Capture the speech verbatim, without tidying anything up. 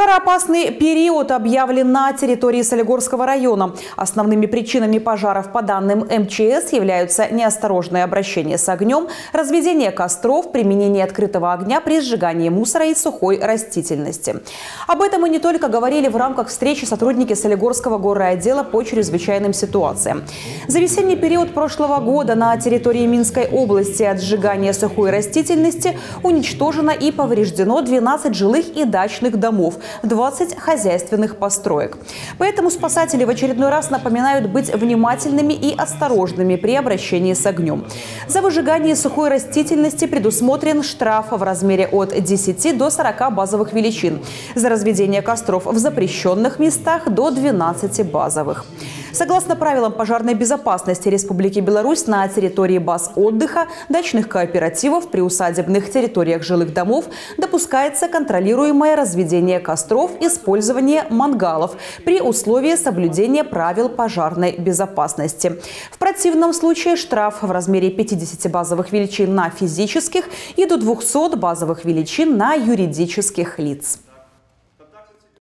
Пожароопасный период объявлен на территории Солигорского района. Основными причинами пожаров, по данным эм че эс, являются неосторожное обращение с огнем, разведение костров, применение открытого огня при сжигании мусора и сухой растительности. Об этом и не только говорили в рамках встречи сотрудники Солигорского горрайотдела по чрезвычайным ситуациям. За весенний период прошлого года на территории Минской области от сжигания сухой растительности уничтожено и повреждено двенадцать жилых и дачных домов, двадцать хозяйственных построек. Поэтому спасатели в очередной раз напоминают быть внимательными и осторожными при обращении с огнем. За выжигание сухой растительности предусмотрен штраф в размере от десяти до сорока базовых величин. За разведение костров в запрещенных местах до двенадцати базовых. Согласно правилам пожарной безопасности Республики Беларусь, на территории баз отдыха, дачных кооперативов, приусадебных территориях жилых домов допускается контролируемое разведение костров, использование мангалов при условии соблюдения правил пожарной безопасности. В противном случае штраф в размере пятидесяти базовых величин на физических и до двухсот базовых величин на юридических лиц.